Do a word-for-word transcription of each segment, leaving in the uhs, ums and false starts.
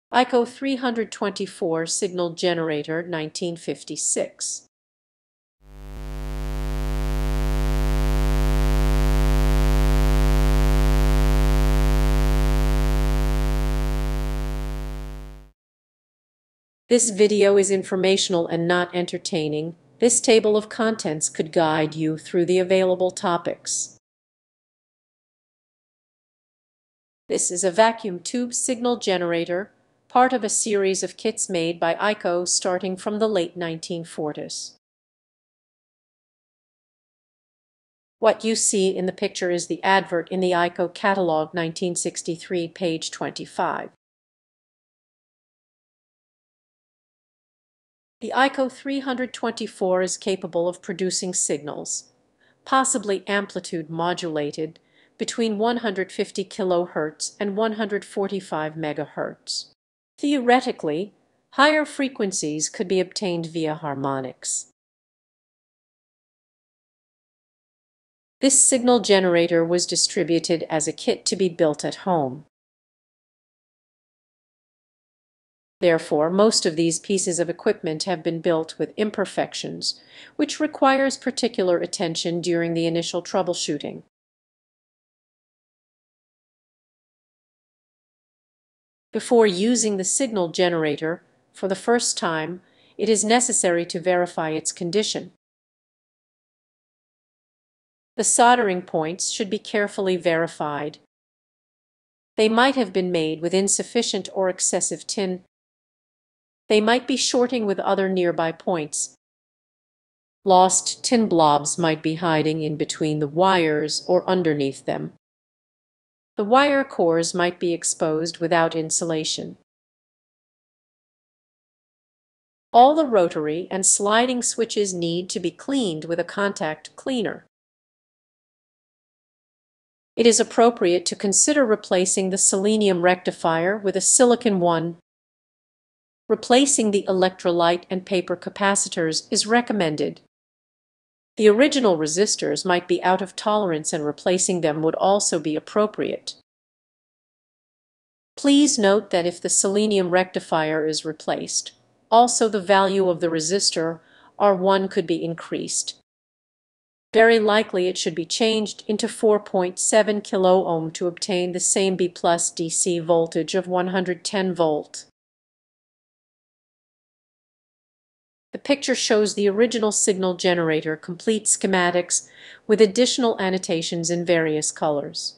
EICO three twenty-four Signal Generator, nineteen fifty-six. This video is informational and not entertaining. This table of contents could guide you through the available topics. This is a vacuum tube signal generator, part of a series of kits made by EICO starting from the late nineteen forties. What you see in the picture is the advert in the EICO catalog nineteen sixty-three, page twenty-five. The EICO three twenty-four is capable of producing signals, possibly amplitude modulated, between one hundred fifty kilohertz and one hundred forty-five megahertz. Theoretically, higher frequencies could be obtained via harmonics. This signal generator was distributed as a kit to be built at home. Therefore, most of these pieces of equipment have been built with imperfections, which requires particular attention during the initial troubleshooting. Before using the signal generator for the first time, it is necessary to verify its condition. The soldering points should be carefully verified. They might have been made with insufficient or excessive tin. They might be shorting with other nearby points. Lost tin blobs might be hiding in between the wires or underneath them. The wire cores might be exposed without insulation. All the rotary and sliding switches need to be cleaned with a contact cleaner. It is appropriate to consider replacing the selenium rectifier with a silicon one. Replacing the electrolyte and paper capacitors is recommended. The original resistors might be out of tolerance and replacing them would also be appropriate. Please note that if the selenium rectifier is replaced, also the value of the resistor R one could be increased. Very likely it should be changed into four point seven kilo ohm to obtain the same B plus D C voltage of one hundred ten volt. The picture shows the original signal generator complete schematics with additional annotations in various colors.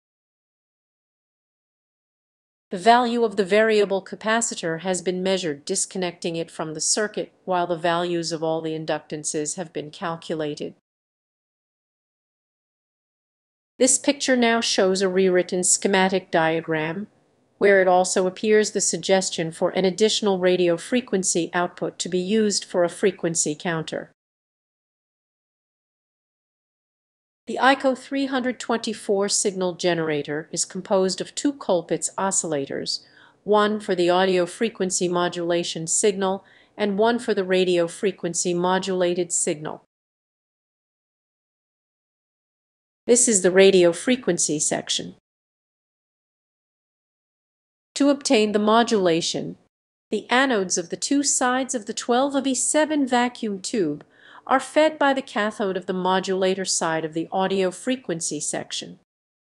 The value of the variable capacitor has been measured disconnecting it from the circuit, while the values of all the inductances have been calculated. This picture now shows a rewritten schematic diagram, where it also appears the suggestion for an additional radio frequency output to be used for a frequency counter. The EICO three twenty-four signal generator is composed of two Colpitts oscillators, one for the audio frequency modulation signal and one for the radio frequency modulated signal. This is the radio frequency section. To obtain the modulation, the anodes of the two sides of the twelve A B seven vacuum tube are fed by the cathode of the modulator side of the audio frequency section.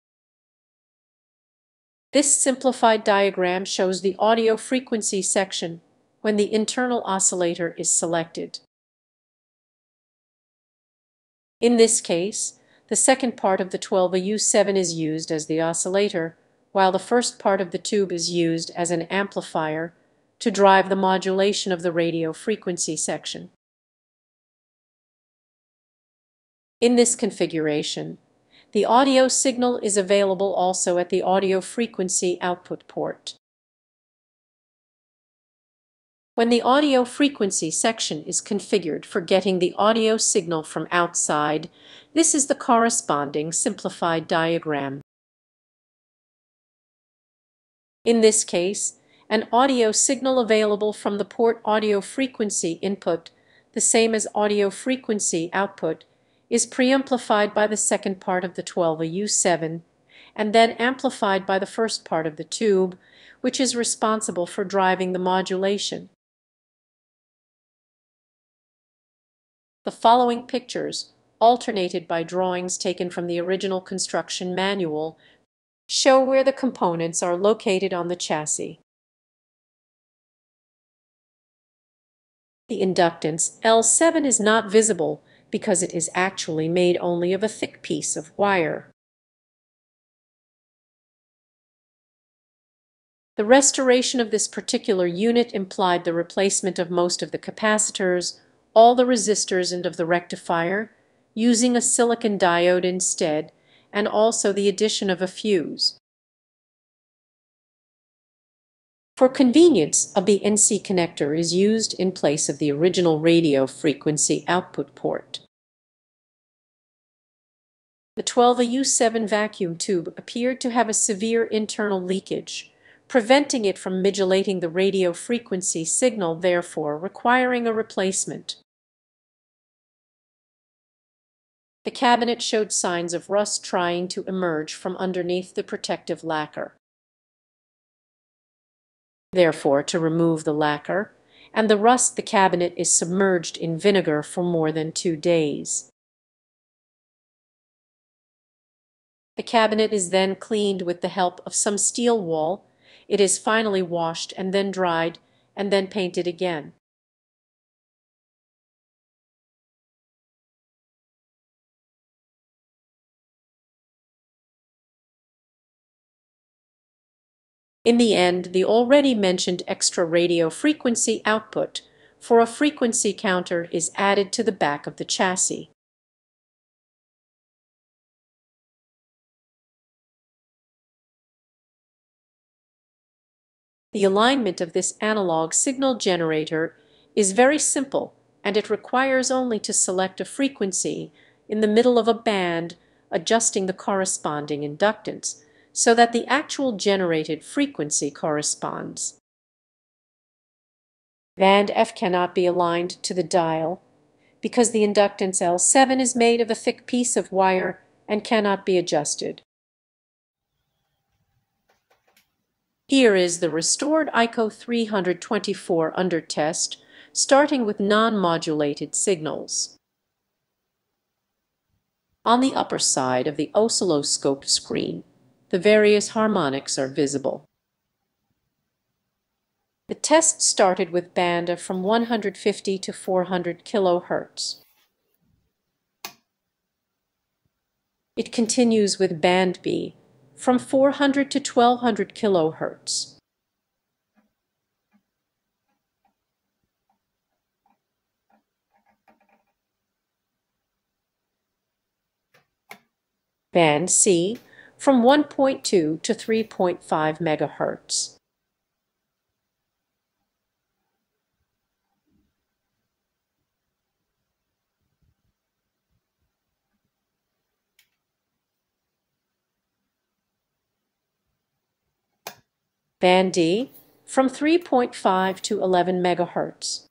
This simplified diagram shows the audio frequency section when the internal oscillator is selected. In this case, the second part of the twelve A U seven is used as the oscillator, while the first part of the tube is used as an amplifier to drive the modulation of the radio frequency section. In this configuration, the audio signal is available also at the audio frequency output port. When the audio frequency section is configured for getting the audio signal from outside, this is the corresponding simplified diagram. In this case, an audio signal available from the port audio frequency input, the same as audio frequency output, is preamplified by the second part of the twelve A U seven and then amplified by the first part of the tube, which is responsible for driving the modulation. The following pictures, alternated by drawings taken from the original construction manual, show where the components are located on the chassis. The inductance L seven is not visible because it is actually made only of a thick piece of wire. The restoration of this particular unit implied the replacement of most of the capacitors, all the resistors and of the rectifier, using a silicon diode instead, and also the addition of a fuse. For convenience, a B N C connector is used in place of the original radio frequency output port. The twelve A U seven vacuum tube appeared to have a severe internal leakage, preventing it from modulating the radio frequency signal, therefore requiring a replacement. The cabinet showed signs of rust trying to emerge from underneath the protective lacquer. Therefore, to remove the lacquer and the rust, the cabinet is submerged in vinegar for more than two days. The cabinet is then cleaned with the help of some steel wool. It is finally washed and then dried and then painted again. In the end, the already mentioned extra radio frequency output for a frequency counter is added to the back of the chassis. The alignment of this analog signal generator is very simple, and it requires only to select a frequency in the middle of a band, adjusting the corresponding inductance, so that the actual generated frequency corresponds. Band F cannot be aligned to the dial because the inductance L seven is made of a thick piece of wire and cannot be adjusted. Here is the restored E I C O three twenty-four under test, starting with non-modulated signals. On the upper side of the oscilloscope screen, the various harmonics are visible. The test started with band from one hundred fifty to four hundred kilohertz. It continues with band B from four hundred to twelve hundred kilohertz. Band C from one point two to three point five megahertz. Band D from three point five to eleven megahertz.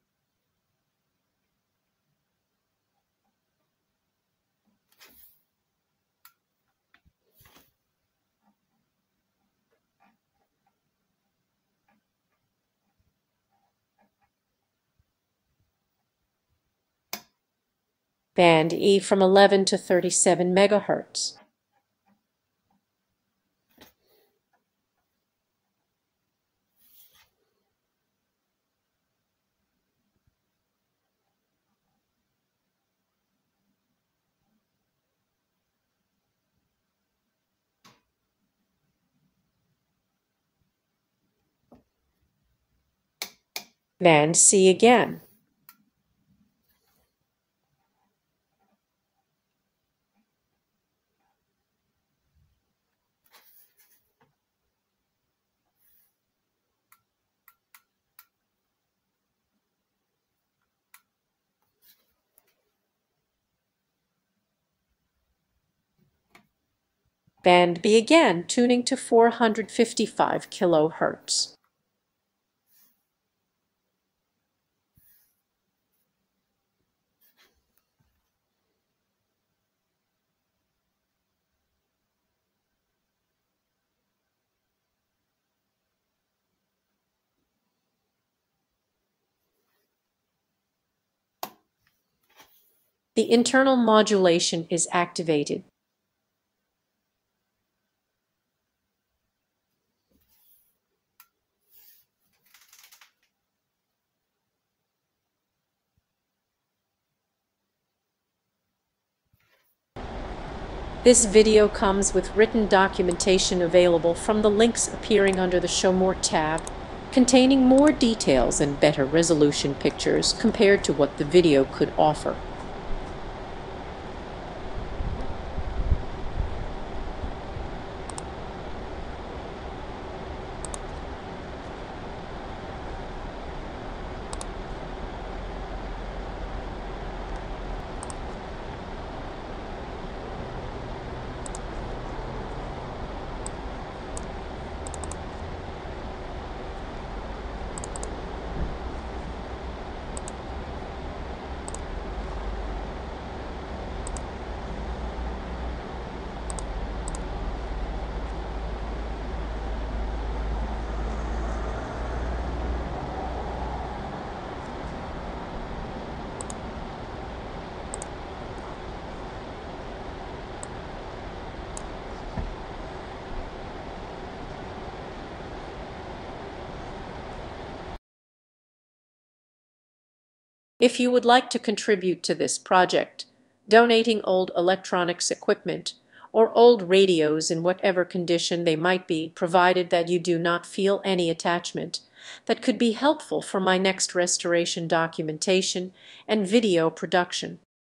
Band E from eleven to thirty-seven megahertz. Band C again. Band B again, tuning to four hundred fifty-five kilohertz. The internal modulation is activated. This video comes with written documentation available from the links appearing under the Show More tab, containing more details and better resolution pictures compared to what the video could offer. If you would like to contribute to this project, donating old electronics equipment or old radios in whatever condition they might be, provided that you do not feel any attachment, that could be helpful for my next restoration documentation and video production.